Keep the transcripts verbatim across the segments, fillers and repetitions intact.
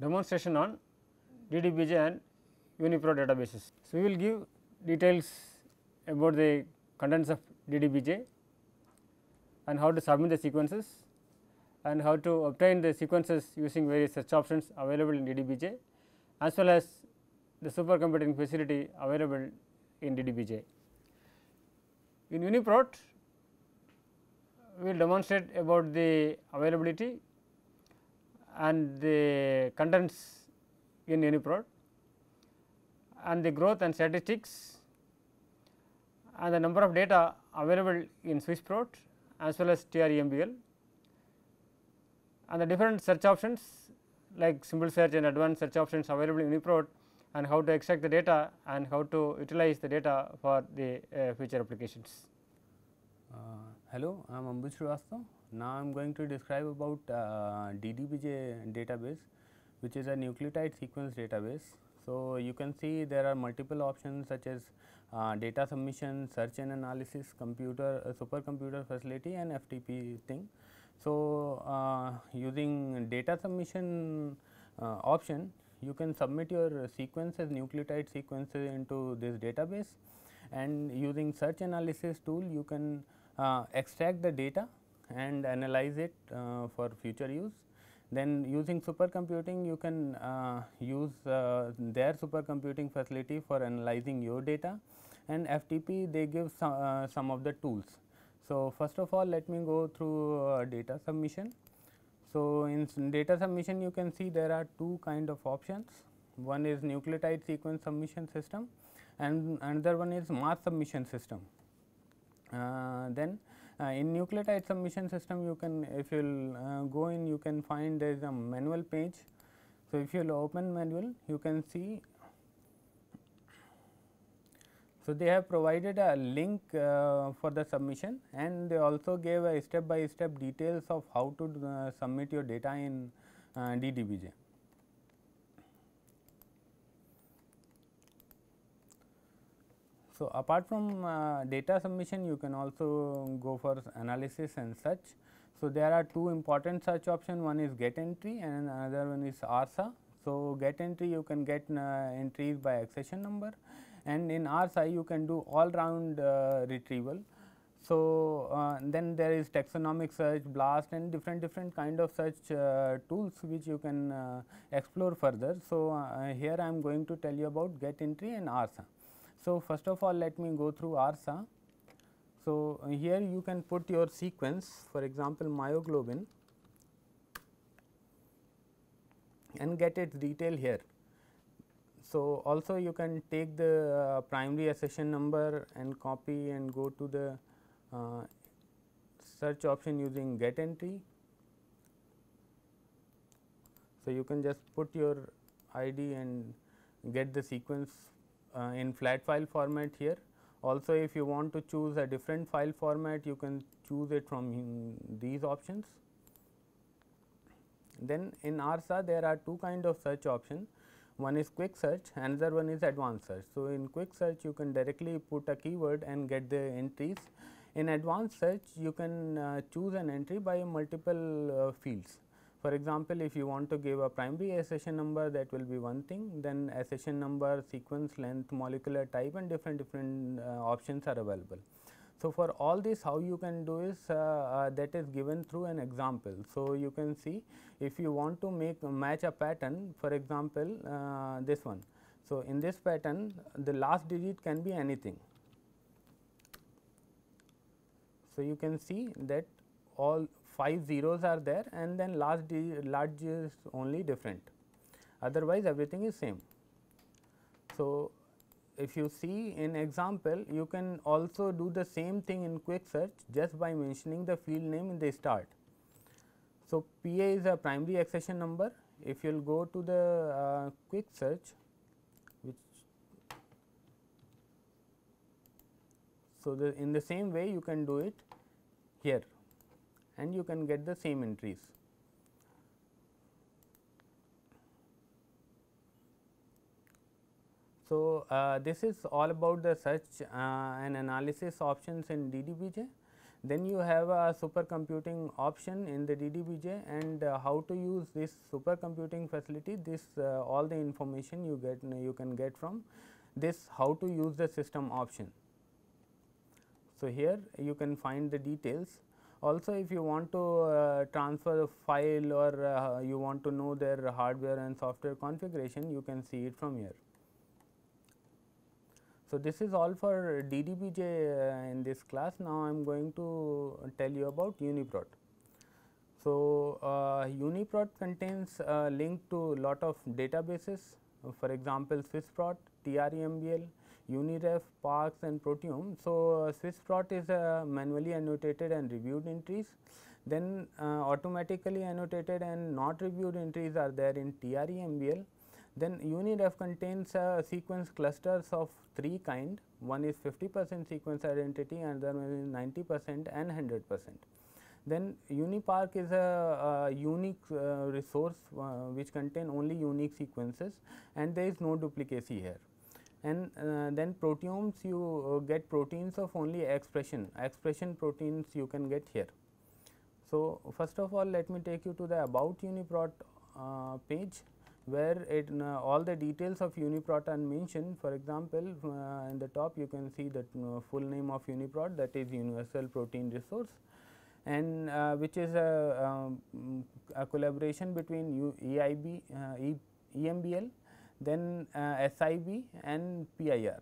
demonstration on D D B J and Uniprot databases. So, we will give details about the contents of D D B J and how to submit the sequences and how to obtain the sequences using various search options available in D D B J, as well as the supercomputing facility available in D D B J. In Uniprot, we will demonstrate about the availability and the contents in Uniprot and the growth and statistics and the number of data available in Swissprot as well as T R E M B L, and the different search options like simple search and advanced search options available in Uniprot, and how to extract the data and how to utilize the data for the uh, future applications. Uh, hello, I am Ambuj Srivastava. Now, I am going to describe about uh, D D B J database, which is a nucleotide sequence database. So, you can see there are multiple options such as uh, data submission, search and analysis, computer uh, supercomputer facility and F T P thing. So, uh, using data submission uh, option, you can submit your sequences, nucleotide sequences into this database, and using search analysis tool you can uh, extract the data and analyze it uh, for future use. Then using supercomputing you can uh, use uh, their supercomputing facility for analyzing your data, and F T P they give some, uh, some of the tools. So, first of all let me go through uh, data submission. So, in data submission you can see there are two kind of options. One is nucleotide sequence submission system and another one is mass submission system. Uh, then uh, in nucleotide submission system you can, if you will uh, go in, you can find there is a manual page. So, if you will open manual you can see, so they have provided a link uh, for the submission, and they also gave a step by step details of how to uh, submit your data in uh, D D B J. So, apart from uh, data submission you can also go for analysis and search. So, there are two important search options, one is get entry and another one is A R S A. So, get entry you can get uh, entries by accession number, and in A R S A you can do all round uh, retrieval. So, uh, then there is taxonomic search, BLAST and different different kind of search uh, tools which you can uh, explore further. So, uh, here I am going to tell you about get entry and A R S A. So, first of all let me go through A R S A. So, uh, here you can put your sequence, for example, myoglobin, and get its detail here. So, also you can take the uh, primary accession number and copy and go to the uh, search option using get entry. So, you can just put your I D and get the sequence uh, in flat file format here. Also, if you want to choose a different file format you can choose it from these options. Then in A R S A there are two kind of search options. One is quick search, another one is advanced search. So, in quick search you can directly put a keyword and get the entries. In advanced search you can uh, choose an entry by multiple uh, fields. For example, if you want to give a primary accession number, that will be one thing, then accession number, sequence length, molecular type and different different uh, options are available. So, for all this how you can do is uh, uh, that is given through an example. So, you can see if you want to make match a pattern, for example, uh, this one. So, in this pattern the last digit can be anything. So, you can see that all five zeros are there and then last digit last digit is only different, otherwise everything is same. So, if you see in example you can also do the same thing in quick search just by mentioning the field name in the start. So, P A is a primary accession number. If you will go to the uh, quick search, which so the in the same way you can do it here and you can get the same entries. So, uh, this is all about the search uh, and analysis options in D D B J. Then you have a supercomputing option in the D D B J, and uh, how to use this supercomputing facility, this uh, all the information you get you can get from this how to use the system option. So, here you can find the details. Also, if you want to uh, transfer a file or uh, you want to know their hardware and software configuration, you can see it from here. So, this is all for D D B J uh, in this class. Now, I am going to tell you about Uniprot. So, uh, Uniprot contains a link to lot of databases, uh, for example, Swissprot, TREMBL, Uniref, Parks and Proteome. So, uh, Swissprot is uh, manually annotated and reviewed entries, then uh, automatically annotated and not reviewed entries are there in TREMBL. Then Uniref contains uh, sequence clusters of three kind, one is fifty percent sequence identity, another one is ninety percent and one hundred percent. Then Unipark is a, a unique uh, resource uh, which contain only unique sequences and there is no duplicacy here. And uh, then proteomes, you uh, get proteins of only expression, expression proteins you can get here. So, first of all let me take you to the about Uniprot uh, page, where it uh, all the details of Uniprot are mentioned. For example, uh, in the top you can see the uh, full name of Uniprot, that is Universal Protein Resource, and uh, which is a, um, a collaboration between U E I B, uh, e E M B L, then uh, S I B and P I R.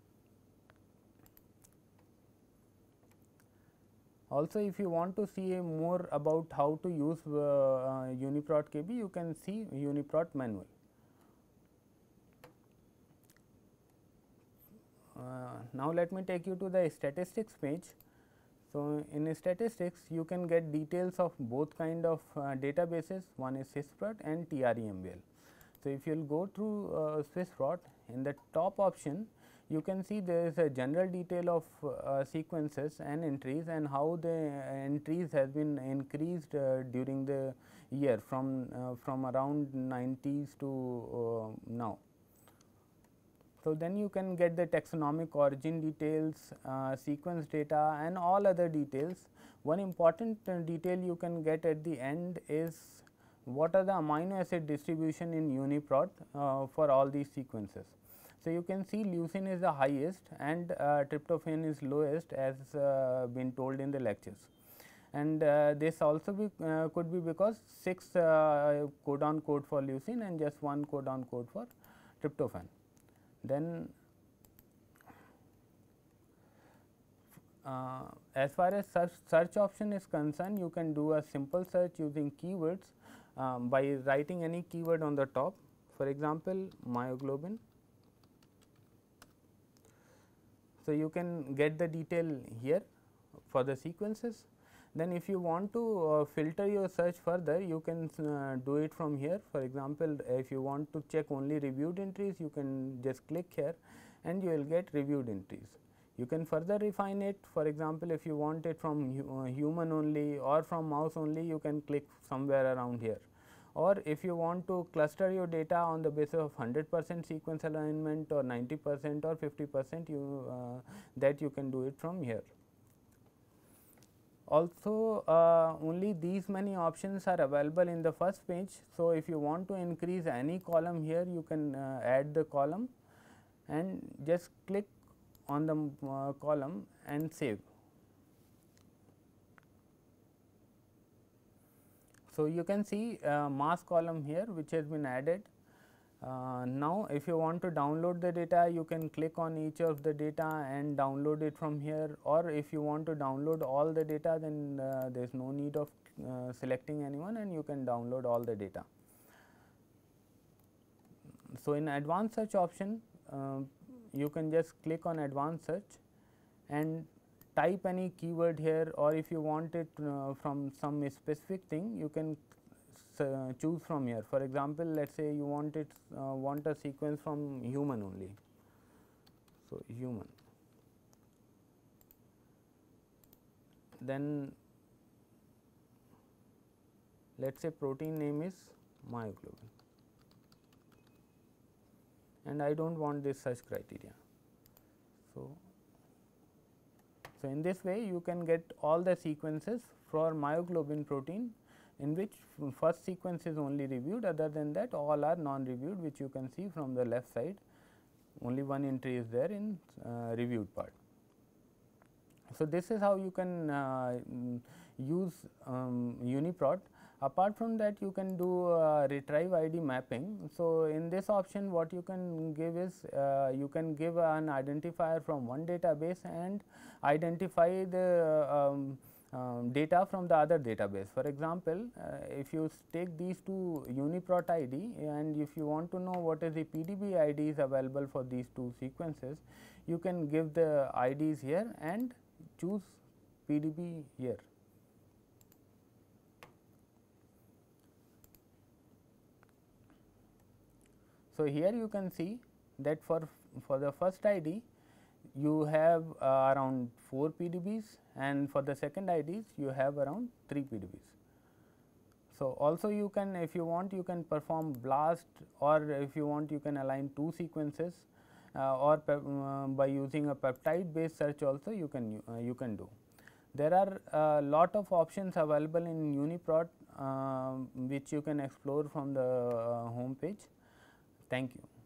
Also, if you want to see more about how to use uh, uh, Uniprot K B, you can see Uniprot manual. Uh, now, let me take you to the statistics page. So, in statistics you can get details of both kind of uh, databases, one is Swissprot and TREMBL. So, if you will go through uh, Swissprot, in the top option you can see there is a general detail of uh, sequences and entries and how the uh, entries has been increased uh, during the year from uh, from around nineties to uh, now. So, then you can get the taxonomic origin details, uh, sequence data and all other details. One important uh, detail you can get at the end is what are the amino acid distribution in Uniprot uh, for all these sequences. So, you can see leucine is the highest and uh, tryptophan is lowest, as uh, been told in the lectures, and uh, this also be, uh, could be because six uh, codon code for leucine and just one codon code for tryptophan. Then uh, as far as search, search option is concerned, you can do a simple search using keywords um, by writing any keyword on the top. For example, myoglobin. So, you can get the detail here for the sequences. Then if you want to uh, filter your search further, you can uh, do it from here. For example, if you want to check only reviewed entries, you can just click here and you will get reviewed entries. You can further refine it. For example, if you want it from hu uh, human only or from mouse only, you can click somewhere around here. Or if you want to cluster your data on the basis of one hundred percent sequence alignment or ninety percent or fifty percent, you uh, that you can do it from here. Also, uh, only these many options are available in the first page. So, if you want to increase any column here, you can uh, add the column and just click on the uh, column and save. So, you can see uh, mass column here which has been added. Uh, now, if you want to download the data, you can click on each of the data and download it from here, or if you want to download all the data, then uh, there is no need of uh, selecting anyone and you can download all the data. So, in advanced search option, uh, you can just click on advanced search and type any keyword here, or if you want it uh, from some specific thing, you can uh, choose from here. For example, let us say you want it uh, want a sequence from human only. So, human, then let us say protein name is myoglobin, and I do not want this search criteria. So, So, in this way you can get all the sequences for myoglobin protein, in which first sequence is only reviewed, other than that all are non reviewed, which you can see from the left side, only one entry is there in uh, reviewed part. So, this is how you can uh, use um, Uniprot. Apart from that, you can do uh, retrieve I D mapping. So, in this option what you can give is uh, you can give an identifier from one database and identify the um, um, data from the other database. For example, uh, if you take these two Uniprot I D and if you want to know what is the P D B I Ds available for these two sequences, you can give the I Ds here and choose P D B here. So, here you can see that for for the first I D you have uh, around four P D Bs, and for the second I Ds you have around three P D Bs. So, also you can, if you want, you can perform BLAST, or if you want you can align two sequences, uh, or uh, by using a peptide based search also you can uh, you can do. There are a lot of options available in Uniprot, uh, which you can explore from the uh, home page. Thank you.